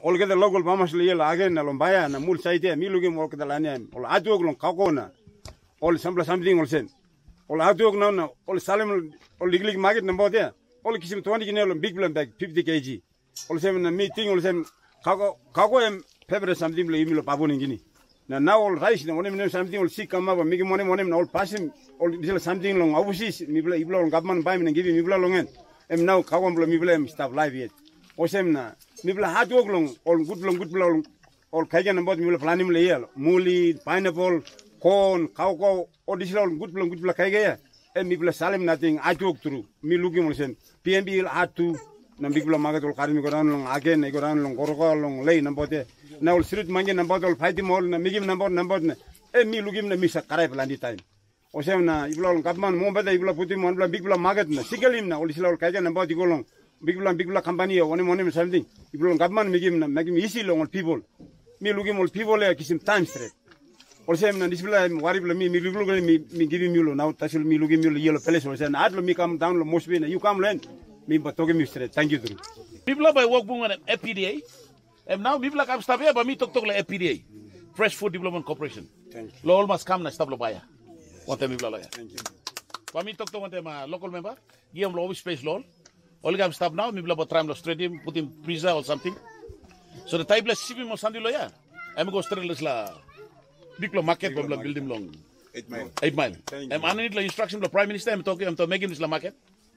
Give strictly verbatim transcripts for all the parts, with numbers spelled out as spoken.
ol keda local mamas le yela again na lombaya na mul saite mi lugi ol keda lanya ol atuok long kakona ol sampla something ol sen ol atuok na na ol salem ol liglig market na bote ol kisim twenty kilo big plan bag fifty kilograms ol sem na meeting ol sem kako kako em pepper something le imilo baboni gini na now ol rice na onem nem something ol sik kama ba migi monem monem na ol pasim ol disela something long abusis mi bla ibla ol government buy me give mi bla longen em now kako bla mi bla em stop live yet osem na mi bla hard work long ol good long good bla ol kaiga na bot mi bla planim le yel muli pineapple corn kako ol disela ol good long good bla kaiga ya em mi bla salem nothing I talk through mi lugi mo sen P M B atu na big bla magat ol karmi ko ran long again e ko ran long gorgo long lei na bote na ol street manje na bote ol fight mol na migim na bot na bot na em mi lugim na mi sa karai plandi time osem na ibla ol kapman mo bada ibla puti mon bla big bla magat na sigalim na ol disela ol kaiga na bot golong big bla big bla company one one something ibla ol kapman migim na migim isi long ol people mi lugim ol people e kisim time straight olsem na disbla wari bla mi mi luglo mi mi give mi lo now tasul mi lugi mi lo yelo peles olsem na adlo mi come down lo mosbe na you come len mi batoge mi straight thank you through people by work bunga F P D A and now people come stop here but me tok tok la F P D A Fresh Food Development Corporation thank you lo all must come na stop lo baya one time people lawyer thank you for me tok tok one time local member give lo space lo all come stop now me bla try lo straight him put him pizza or something so the type la sibi mo sandi lo ya am go straight la big lo market bla building long eight mile eight mile am anit la instruction lo prime minister am talking am to make him this la market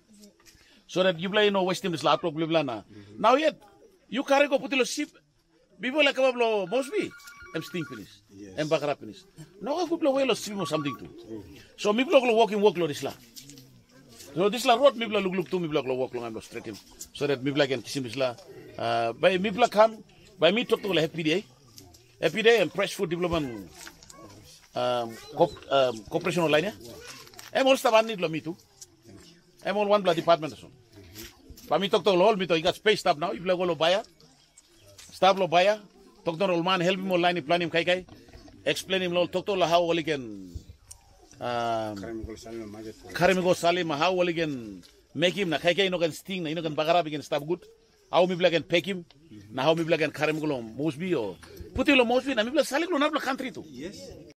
so that you play no waste him this la talk bla na now yet you carry go put lo ship people like kabab lo mosby am sting finish am bakara finish no go lo lo ship or something too so me blog lo walking walk lo this la so this la road me blog look look to me blog lo walk long am lo straight him so that me blog can kisim this la uh by me blog come by me talk to la F P D A F P D A and Fresh Food Development um, co um, Corporation online ya. Em all staff need lo me too. Em all one blood department so. But me talk to all me to you got space staff now. If you go lo buyer, staff lo buyer. Talk to all man help him online plan him kai kai. Explain him lo talk to how we can um carry go salim how we can make him na kai kai no can sting na no can bagara we can staff good. How me can pack him na how me can carry him go mosby or put him lo mosby na me salim lo na country too. yes